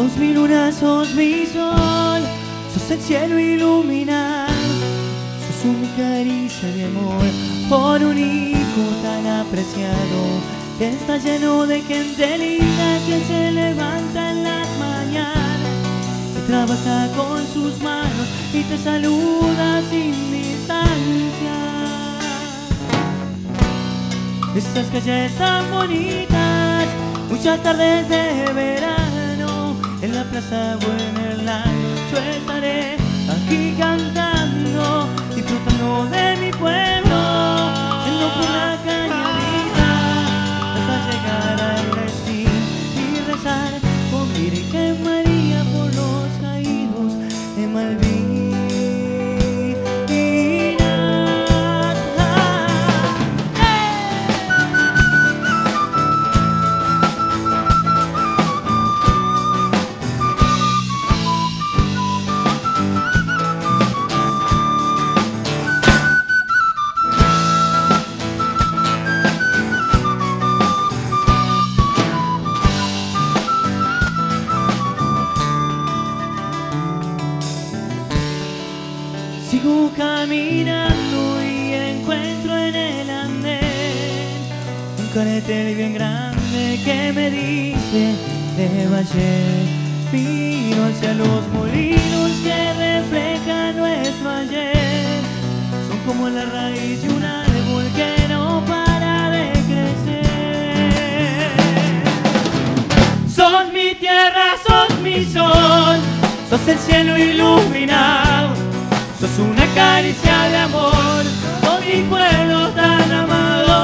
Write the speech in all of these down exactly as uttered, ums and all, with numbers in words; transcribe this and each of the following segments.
Sos mi luna, sos mi sol, sos el cielo iluminado, sos una caricia de amor por un hijo tan apreciado, que está lleno de gente linda que se levanta en las mañanas, que trabaja con sus manos y te saluda sin distancia. Estas calles tan bonitas, muchas tardes de verano, en la plaza o en el lago, yo estaré aquí cantando, disfrutando de mi pueblo, yendo por la cañadita hasta llegar al destino y rezar con Virgen María por los caídos de Malvinas. Sigo caminando y encuentro en el andén un cartel bien grande que me dice de Valle. Miro hacia los molinos que reflejan nuestro ayer. Son como la raíz de un árbol que no para de crecer. Sos mi tierra, sos mi sol, sos el cielo iluminado, sos una caricia de amor por mi pueblo tan amado.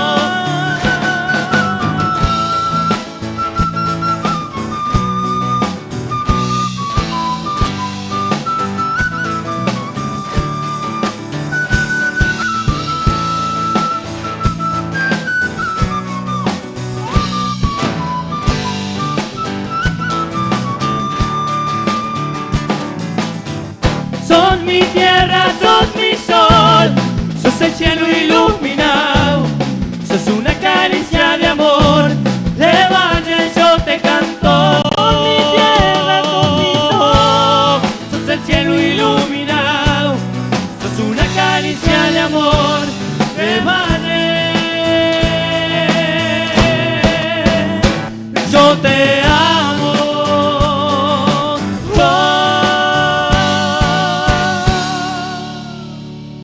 Sos mi tierra, sos mi sol, sos el cielo iluminado, sos una caricia de amor, de valle yo te canto. Sos mi tierra, sos mi sol, sos el cielo iluminado, sos una caricia de amor, de valle yo te